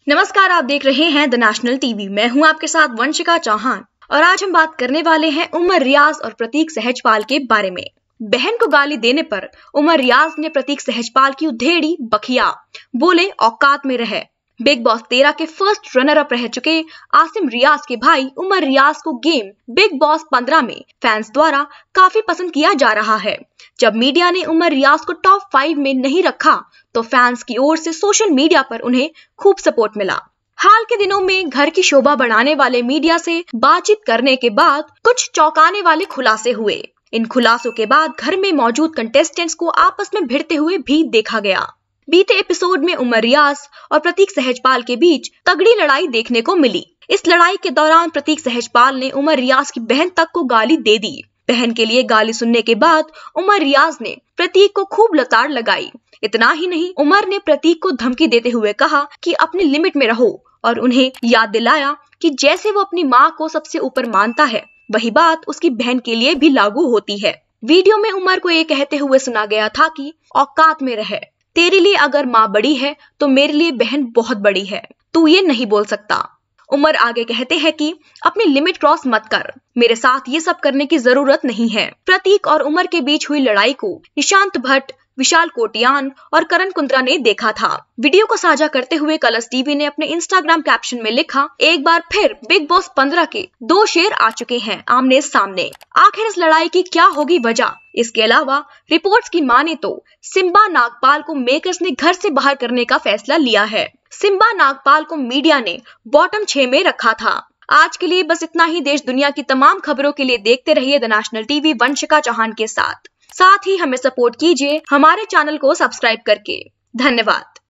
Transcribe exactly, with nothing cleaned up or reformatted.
नमस्कार, आप देख रहे हैं द नेशनल टीवी। मैं हूं आपके साथ वंशिका चौहान और आज हम बात करने वाले हैं उमर रियाज और प्रतीक सहजपाल के बारे में। बहन को गाली देने पर उमर रियाज ने प्रतीक सहजपाल की उधेड़ी बखिया, बोले औकात में रहे। बिग बॉस तेरह के फर्स्ट रनर अप रह चुके आसिम रियाज के भाई उमर रियाज को गेम बिग बॉस पंद्रह में फैंस द्वारा काफी पसंद किया जा रहा है। जब मीडिया ने उमर रियाज को टॉप फाइव में नहीं रखा तो फैंस की ओर से सोशल मीडिया पर उन्हें खूब सपोर्ट मिला। हाल के दिनों में घर की शोभा बढ़ाने वाले मीडिया से बातचीत करने के बाद कुछ चौंकाने वाले खुलासे हुए। इन खुलासों के बाद घर में मौजूद कंटेस्टेंट्स को आपस में भिड़ते हुए भी देखा गया। बीते एपिसोड में उमर रियाज और प्रतीक सहजपाल के बीच तगड़ी लड़ाई देखने को मिली। इस लड़ाई के दौरान प्रतीक सहजपाल ने उमर रियाज की बहन तक को गाली दे दी। बहन के लिए गाली सुनने के बाद उमर रियाज ने प्रतीक को खूब लताड़ लगाई। इतना ही नहीं, उमर ने प्रतीक को धमकी देते हुए कहा कि अपनी लिमिट में रहो और उन्हें याद दिलाया कि जैसे वो अपनी माँ को सबसे ऊपर मानता है, वही बात उसकी बहन के लिए भी लागू होती है। वीडियो में उमर को ये कहते हुए सुना गया था कि औकात में रहे, तेरे लिए अगर माँ बड़ी है तो मेरे लिए बहन बहुत बड़ी है, तू ये नहीं बोल सकता। उमर आगे कहते हैं कि अपनी लिमिट क्रॉस मत कर, मेरे साथ ये सब करने की जरूरत नहीं है। प्रतीक और उमर के बीच हुई लड़ाई को निशांत भट्ट, विशाल कोटियान और करण कुंद्रा ने देखा था। वीडियो को साझा करते हुए कलर्स टीवी ने अपने इंस्टाग्राम कैप्शन में लिखा, एक बार फिर बिग बॉस पंद्रह के दो शेर आ चुके हैं आमने सामने। आखिर इस लड़ाई की क्या होगी वजह? इसके अलावा रिपोर्ट्स की माने तो सिम्बा नागपाल को मेकर्स ने घर से बाहर करने का फैसला लिया है। सिम्बा नागपाल को मीडिया ने बॉटम छह में रखा था। आज के लिए बस इतना ही। देश दुनिया की तमाम खबरों के लिए देखते रहिए the national TV Vanshika Chauhan के साथ। साथ ही हमें सपोर्ट कीजिए हमारे चैनल को सब्सक्राइब करके। धन्यवाद।